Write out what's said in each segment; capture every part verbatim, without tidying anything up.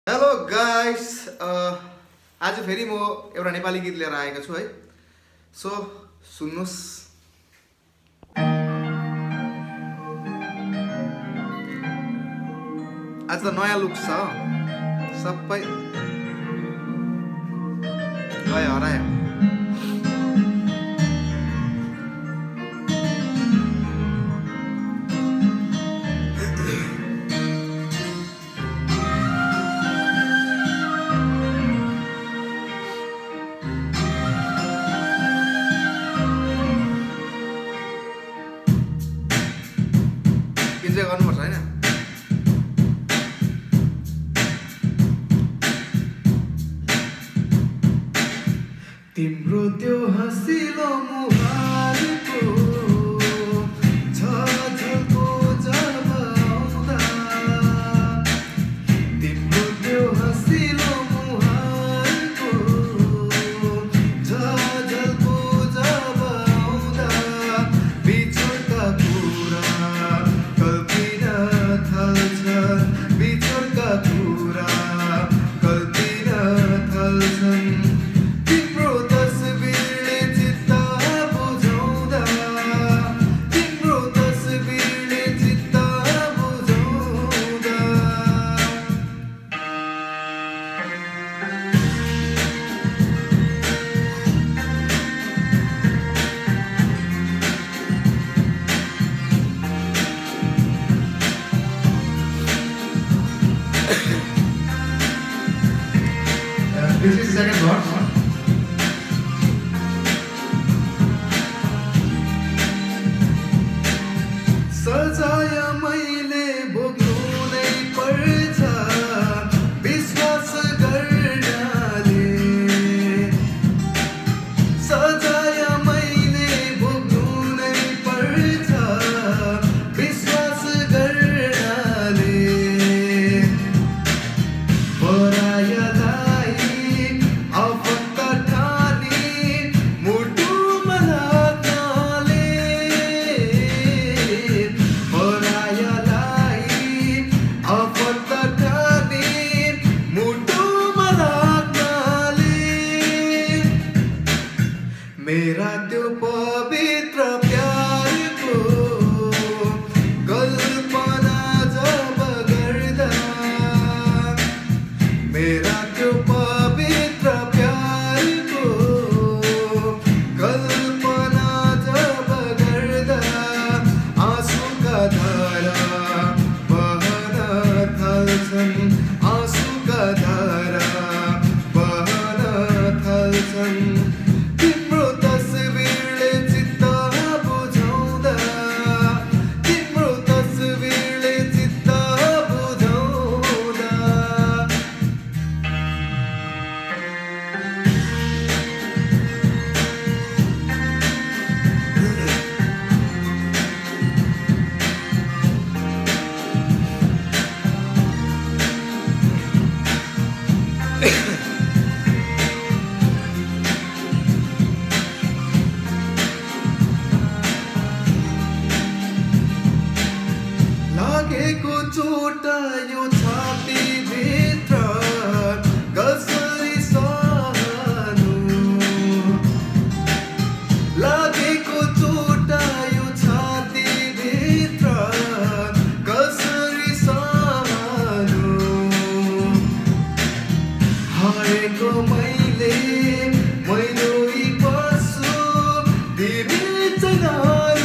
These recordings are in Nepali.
हेलो गाइस, आज फेरि म एउटा नेपाली गीत लिएर आएको छु है। सो सुन्नुस्। आज त नयाँ लुक छ, सबै गयो हरायो। इन्जोय गर्नुपर्छ होइन। तिम्रो त्यो हँसिलो मुहारको झझल्को जब आउँदा, तिम्रो त्यो हँसिलो मुहारको झझल्को जब आउँदा, बिछोडका कुरा कल्पिन थाल्छन्, बिछोडका कुरा कल्पिन थाल्छन्। This is second verse. सजाय मैले भोग्नु नै पर्छ विश्वास गर्नाले, सजाय मैले भोग्नु नै पर्छ विश्वास गर्नाले, परायलाई आफन्त ठानी मुटुमा लाग्नाले, परायलाई आफन्त ठानी मुटुमा लाग्नाले, मेरा त्यो पवित्र प्यारको कल्पना जब गर्दा, मेरा त्यो पवित्र प्यारको कल्पना जब गर्दा, आँसुका धारा बहन थाल्छन्, आँसुका धारा बहन थाल्छन्। तिम्रो तस्बिरले चित्त बुझाउँदा, तिम्रो तस्बिरले चित्त बुझाउँदा, लागेको चोट यो छातीभित्र कसरी सहनु, लागेको चोट यो छातीभित्र कसरी सहनु, हारेको मैले मैले बस्छु तिमी चाहिँ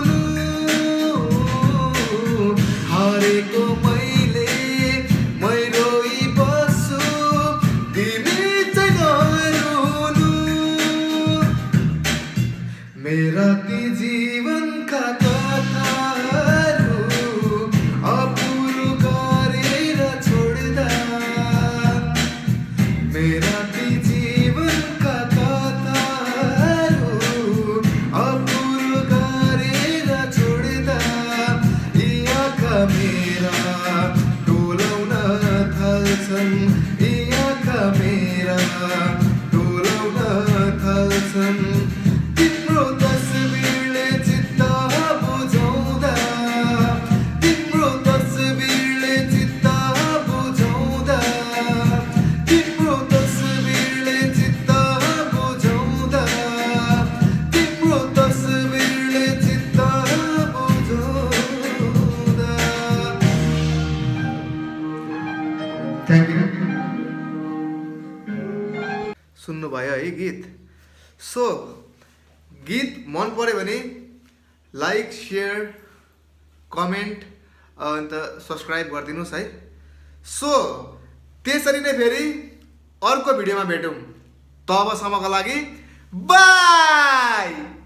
हारेको मैले मैले बस्छु तिमी चाहिँ नरुनु, मेरा ती जीवनका कथाहरू अपुरो गरेर छोड्दा, मेरा ती जीवनका कथाहरू अपुरो गरेर छोड्दा, यी आँखा मेरा डोलाउन थाल्छन्, यी आँखा मेरा डोलाउन थाल्छन्। तिम्रो तस्बिरले चित्त बुझाउँदा, तिम्रो तस्बिरले चित्त बुझाउँदा, सुन्नुभयो है गीत। सो गीत मन पर्यो भने लाइक सेयर कमेन्ट अन्त सब्सक्राइब गरिदिनुहोस् है। सो त्यसरी नै फेरि अर्को भिडियोमा भेटौँ, तबसम्मको लागि बाई।